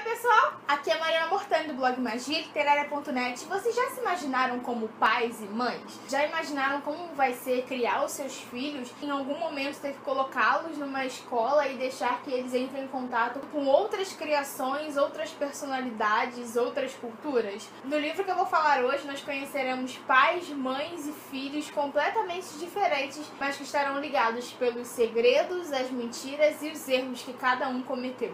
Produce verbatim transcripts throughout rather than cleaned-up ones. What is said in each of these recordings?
pessoal, aqui é a Mariana Mortani do blog magia literária ponto net. Vocês já se imaginaram como pais e mães? Já imaginaram como vai ser criar os seus filhos? Em algum momento ter que colocá-los numa escola e deixar que eles entrem em contato com outras criações, outras personalidades, outras culturas? No livro que eu vou falar hoje, nós conheceremos pais, mães e filhos completamente diferentes, mas que estarão ligados pelos segredos, as mentiras e os erros que cada um cometeu.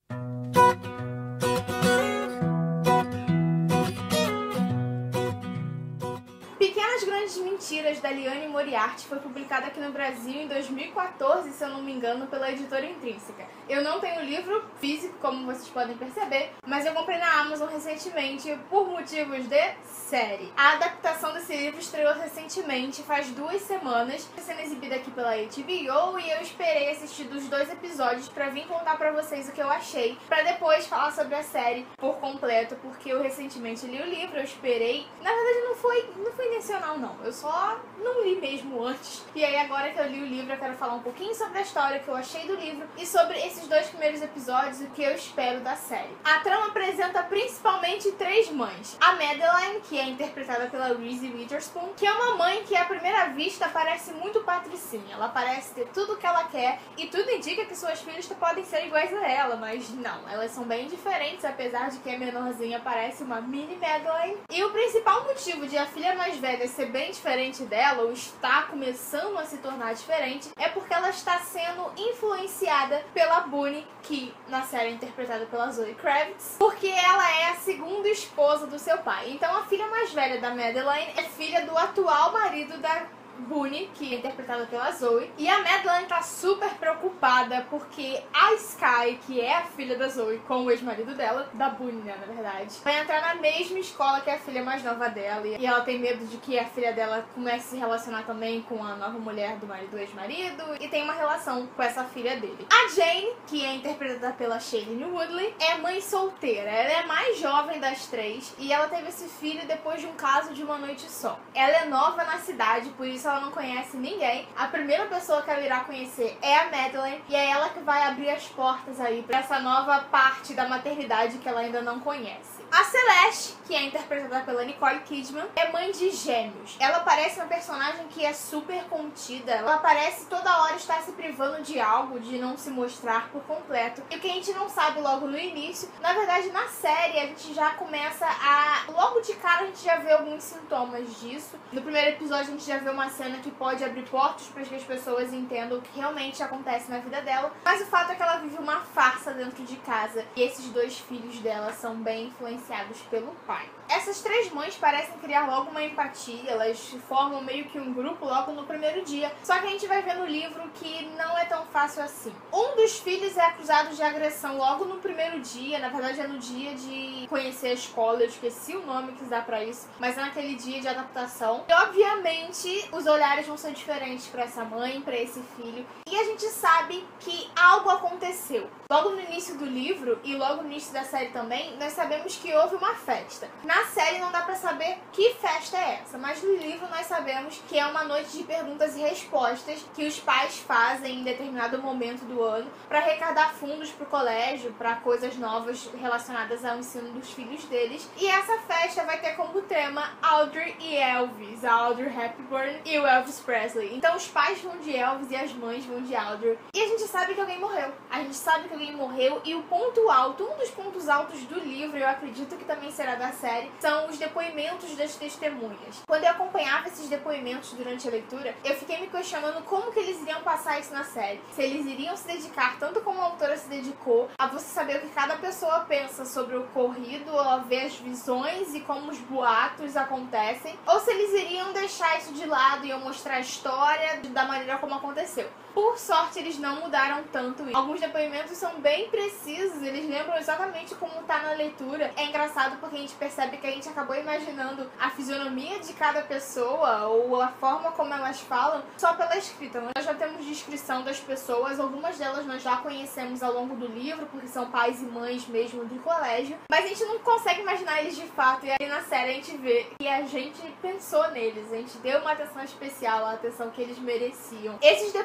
Pequenas Grandes Mentiras, da Liane Moriarty, foi publicada aqui no Brasil em dois mil e quatorze, se eu não me engano, pela editora Intrínseca. Eu não tenho livro físico, como vocês podem perceber, mas eu comprei na Amazon recentemente por motivos de série. A adaptação desse livro estreou recentemente, faz duas semanas, está sendo exibida aqui pela H B O, e eu esperei assistir dos dois episódios pra vir contar pra vocês o que eu achei, pra depois falar sobre a série por completo, porque eu recentemente li o livro, eu esperei. Na verdade não foi, não foi intencional não, eu só não li mesmo antes. E aí agora que eu li o livro eu quero falar um pouquinho sobre a história, o que eu achei do livro e sobre esses dois primeiros episódios, o que eu espero da série. A trama apresenta principalmente três mães. A Madeline, que é interpretada pela Reese Witherspoon, que é uma mãe que à primeira vista parece muito patricinha. Ela parece ter tudo o que ela quer e tudo indica que suas filhas podem ser iguais a ela, mas não, elas são bem diferentes, apesar de que a menorzinha parece uma mini Madeline. E o principal motivo de a filha mais velha ser bem diferente dela, ou está começando a se tornar diferente, é porque ela está sendo influenciada pela Bunny, que na série é interpretada pela Zoe Kravitz, porque ela é a segunda esposa do seu pai. Então a filha mais velha da Madeline é filha do atual marido da Bunny, que é interpretada pela Zoe, e a Madeline tá super preocupada porque a Sky, que é a filha da Zoe com o ex-marido dela, da Bunny, né, na verdade, vai entrar na mesma escola que a filha mais nova dela, e ela tem medo de que a filha dela comece a se relacionar também com a nova mulher do marido do ex-marido, e tem uma relação com essa filha dele. A Jane, que é interpretada pela Shailene Woodley, é mãe solteira. Ela é a mais jovem das três, e ela teve esse filho depois de um caso de uma noite só. Ela é nova na cidade, por isso ela não conhece ninguém. A primeira pessoa que ela irá conhecer é a Madeline, e é ela que vai abrir as portas aí pra essa nova parte da maternidade que ela ainda não conhece. A Celeste, que é interpretada pela Nicole Kidman, é mãe de gêmeos. Ela parece uma personagem que é super contida. Ela parece toda hora estar se privando de algo, de não se mostrar por completo. E o que a gente não sabe logo no início, na verdade na série a gente já começa a... Logo de cara a gente já vê alguns sintomas disso. No primeiro episódio a gente já vê uma cena que pode abrir portas para que as pessoas entendam o que realmente acontece na vida dela. Mas o fato é que ela vive uma farsa dentro de casa. E esses dois filhos dela são bem influenciados pelo pai. Essas três mães parecem criar logo uma empatia, elas formam meio que um grupo logo no primeiro dia, só que a gente vai ver no livro que não é tão fácil assim. Um dos filhos é acusado de agressão logo no primeiro dia, na verdade é no dia de conhecer a escola, eu esqueci o nome que dá pra isso, mas é naquele dia de adaptação. E obviamente os olhares vão ser diferentes pra essa mãe, pra esse filho, e a gente sabe que algo aconteceu. Logo no início do livro e logo no início da série também, nós sabemos que houve uma festa. Na série não dá pra saber que festa é essa, mas no livro nós sabemos que é uma noite de perguntas e respostas que os pais fazem em determinado momento do ano para arrecadar fundos pro colégio, para coisas novas relacionadas ao ensino dos filhos deles. E essa festa vai ter como tema Audrey e Elvis, a Audrey Hepburn e o Elvis Presley. Então os pais vão de Elvis e as mães vão de Audrey. E a gente sabe que alguém morreu. A gente sabe que alguém morreu e o ponto alto, um dos pontos altos do livro, eu acredito que também será da série, são os depoimentos das testemunhas. Quando eu acompanhava esses depoimentos durante a leitura, eu fiquei me questionando como que eles iriam passar isso na série. Se eles iriam se dedicar, tanto como a autora se dedicou, a você saber o que cada pessoa pensa sobre o ocorrido, a ver as visões e como os boatos acontecem, ou se eles iriam deixar isso de lado e iam mostrar a história da maneira como aconteceu. Por sorte, eles não mudaram tanto isso. Alguns depoimentos são bem precisos, eles lembram exatamente como tá na leitura. É engraçado porque a gente percebe que a gente acabou imaginando a fisionomia de cada pessoa ou a forma como elas falam só pela escrita. Nós já temos descrição das pessoas, algumas delas nós já conhecemos ao longo do livro, porque são pais e mães mesmo do colégio, mas a gente não consegue imaginar eles de fato, e aí na série a gente vê que a gente pensou neles, a gente deu uma atenção especial, a atenção que eles mereciam. Esses depoimentos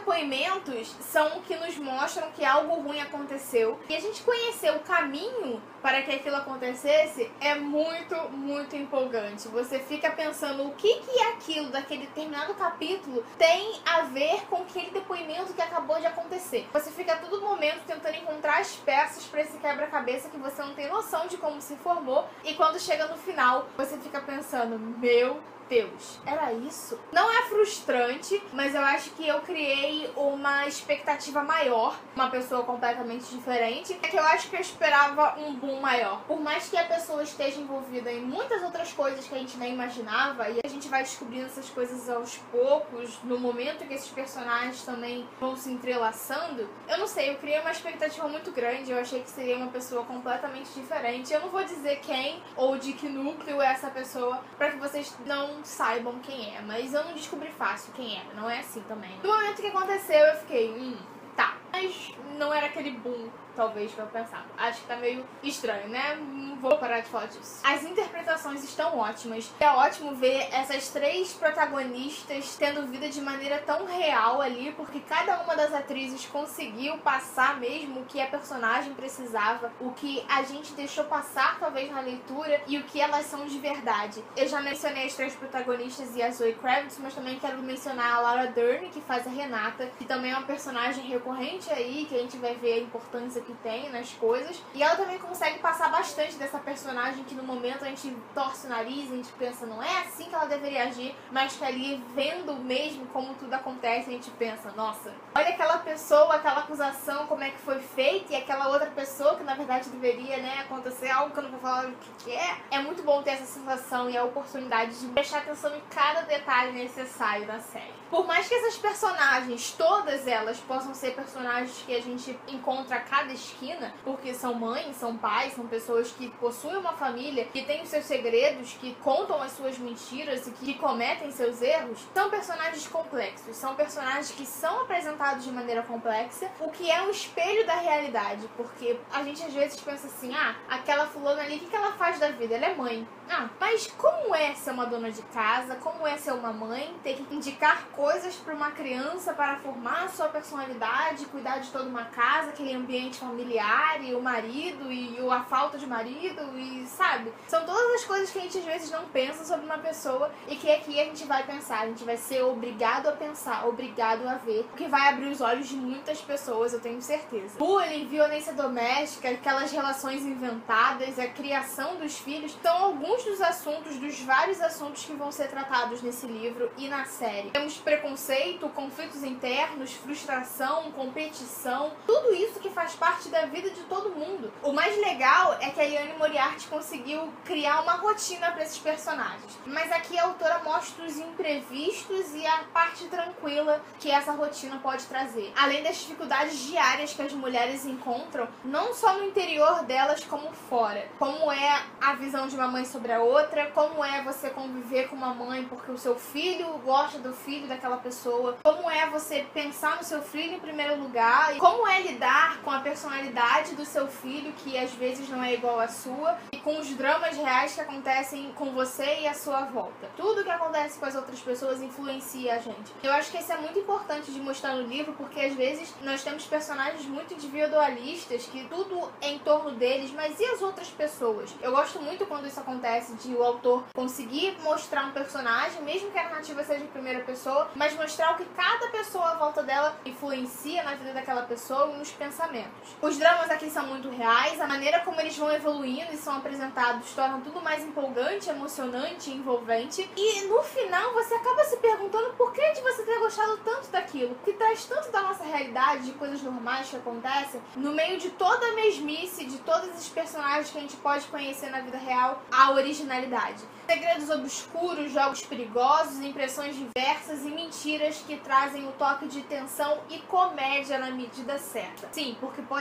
momentos são o que nos mostram que algo ruim aconteceu. E a gente conhecer o caminho para que aquilo acontecesse é muito, muito empolgante. Você fica pensando o que que aquilo daquele determinado capítulo tem a ver com aquele depoimento que acabou de acontecer. Você fica a todo momento tentando encontrar as peças para esse quebra-cabeça que você não tem noção de como se formou. E quando chega no final, você fica pensando, meu Deus, era isso? Não é frustrante, mas eu acho que eu criei uma expectativa maior, uma pessoa completamente diferente, é que eu acho que eu esperava um boom maior. Por mais que a pessoa esteja envolvida em muitas outras coisas que a gente nem imaginava, e a gente vai descobrindo essas coisas aos poucos, no momento que esses personagens também vão se entrelaçando, eu não sei, eu criei uma expectativa muito grande, eu achei que seria uma pessoa completamente diferente. Eu não vou dizer quem ou de que núcleo é essa pessoa, pra que vocês não saibam quem é, mas eu não descobri fácil quem era, não é assim também. No momento que aconteceu, eu fiquei, hum, tá. Mas não era aquele boom, talvez, que eu pensava. Acho que tá meio estranho, né? Não vou parar de falar disso. As interpretações estão ótimas. É ótimo ver essas três protagonistas tendo vida de maneira tão real ali, porque cada uma das atrizes conseguiu passar mesmo o que a personagem precisava, o que a gente deixou passar, talvez, na leitura, e o que elas são de verdade. Eu já mencionei as três protagonistas e a Zoe Kravitz, mas também quero mencionar a Laura Dern, que faz a Renata, que também é uma personagem recorrente aí, que a gente vai ver a importância que tem nas coisas. E ela também consegue passar bastante dessa personagem que no momento a gente torce o nariz, a gente pensa, não é assim que ela deveria agir, mas que ali, vendo mesmo como tudo acontece, a gente pensa, nossa, olha aquela pessoa, aquela acusação, como é que foi feita, e aquela outra pessoa que na verdade deveria, né, acontecer algo que eu não vou falar o que é. É muito bom ter essa sensação e a oportunidade de prestar atenção em cada detalhe necessário da série. Por mais que essas personagens, todas elas, possam ser personagens que a gente encontra a cada esquina, porque são mães, são pais, são pessoas que possuem uma família, que têm os seus segredos, que contam as suas mentiras e que cometem seus erros, são personagens complexos, são personagens que são apresentados de maneira complexa, o que é um espelho da realidade, porque a gente às vezes pensa assim, ah, aquela fulana ali, o que ela faz da vida? Ela é mãe. Ah, mas como é ser uma dona de casa? Como é ser uma mãe? Ter que indicar coisas para uma criança para formar a sua personalidade, cuidar de toda uma casa, aquele ambiente familiar, e o marido, e a falta de marido, e sabe? São todas as coisas que a gente às vezes não pensa sobre uma pessoa e que aqui a gente vai pensar, a gente vai ser obrigado a pensar, obrigado a ver, o que vai abrir os olhos de muitas pessoas, eu tenho certeza. Bullying, violência doméstica, aquelas relações inventadas, a criação dos filhos, são alguns dos assuntos, dos vários assuntos que vão ser tratados nesse livro e na série. Temos preconceito, conflitos internos, frustração, competição, tudo isso que faz parte da vida de todo mundo. O mais legal é que a Liane Moriarty conseguiu criar uma rotina para esses personagens. Mas aqui a autora mostra os imprevistos e a parte tranquila que essa rotina pode trazer. Além das dificuldades diárias que as mulheres encontram, não só no interior delas, como fora. Como é a visão de uma mãe sobre a outra, como é você conviver com uma mãe porque o seu filho gosta do filho daquela pessoa, como é você pensar no seu filho em primeiro lugar, e como é lidar com a personalidade do seu filho, que às vezes não é igual à sua, e com os dramas reais que acontecem com você e à sua volta. Tudo que acontece com as outras pessoas influencia a gente. Eu acho que isso é muito importante de mostrar no livro, porque às vezes nós temos personagens muito individualistas, que tudo é em torno deles, mas e as outras pessoas? Eu gosto muito quando isso acontece, de o autor conseguir mostrar um personagem, mesmo que a narrativa seja em primeira pessoa, mas mostrar o que cada pessoa à volta dela influencia na vida daquela pessoa e nos pensamentos. Os dramas aqui são muito reais, a maneira como eles vão evoluindo e são apresentados torna tudo mais empolgante, emocionante e envolvente. E no final você acaba se perguntando por que de você ter gostado tanto daquilo, que traz tanto da nossa realidade, de coisas normais que acontecem, no meio de toda a mesmice, de todos esses personagens que a gente pode conhecer na vida real, a originalidade. Segredos obscuros, jogos perigosos, impressões diversas e mentiras que trazem o toque de tensão e comédia na medida certa. Sim, porque pode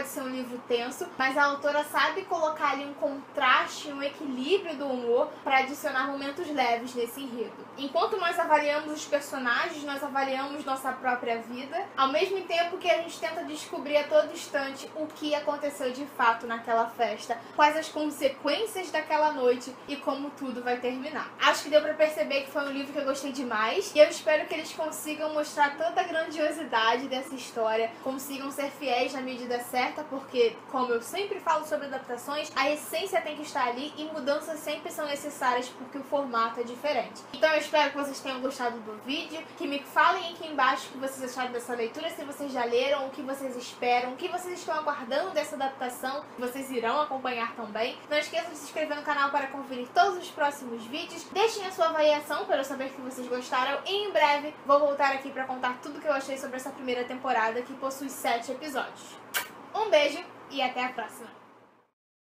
pode ser um livro tenso, mas a autora sabe colocar ali um contraste, um equilíbrio do humor para adicionar momentos leves nesse enredo. Enquanto nós avaliamos os personagens, nós avaliamos nossa própria vida, ao mesmo tempo que a gente tenta descobrir a todo instante o que aconteceu de fato naquela festa, quais as consequências daquela noite e como tudo vai terminar. Acho que deu pra perceber que foi um livro que eu gostei demais e eu espero que eles consigam mostrar toda a grandiosidade dessa história, consigam ser fiéis na medida certa, porque, como eu sempre falo sobre adaptações, a essência tem que estar ali e mudanças sempre são necessárias porque o formato é diferente. Então eu espero que vocês tenham gostado do vídeo, que me falem aqui embaixo o que vocês acharam dessa leitura, se vocês já leram, o que vocês esperam, o que vocês estão aguardando dessa adaptação, que vocês irão acompanhar também. Não esqueçam de se inscrever no canal para conferir todos os próximos vídeos. Deixem a sua avaliação para eu saber que vocês gostaram e em breve vou voltar aqui para contar tudo que eu achei sobre essa primeira temporada, que possui sete episódios. Um beijo e até a próxima!